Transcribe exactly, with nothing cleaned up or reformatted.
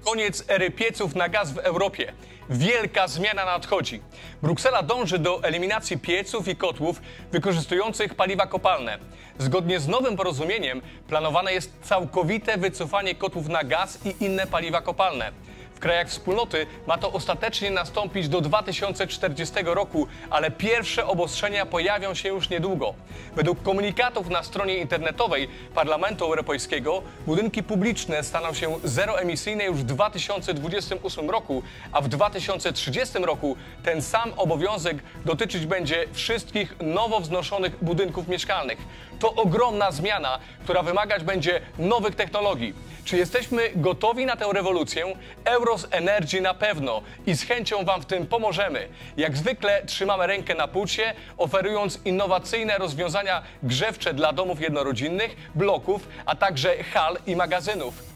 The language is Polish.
Koniec ery pieców na gaz w Europie. Wielka zmiana nadchodzi. Bruksela dąży do eliminacji pieców i kotłów wykorzystujących paliwa kopalne. Zgodnie z nowym porozumieniem planowane jest całkowite wycofanie kotłów na gaz i inne paliwa kopalne. W krajach wspólnoty ma to ostatecznie nastąpić do dwa tysiące czterdziestego roku, ale pierwsze obostrzenia pojawią się już niedługo. Według komunikatów na stronie internetowej Parlamentu Europejskiego budynki publiczne staną się zeroemisyjne już w dwa tysiące dwudziestym ósmym roku, a w dwa tysiące trzydziestym roku ten sam obowiązek dotyczyć będzie wszystkich nowo wznoszonych budynków mieszkalnych. To ogromna zmiana, która wymagać będzie nowych technologii. Czy jesteśmy gotowi na tę rewolucję? Euros Energy na pewno i z chęcią Wam w tym pomożemy. Jak zwykle trzymamy rękę na pulsie, oferując innowacyjne rozwiązania grzewcze dla domów jednorodzinnych, bloków, a także hal i magazynów.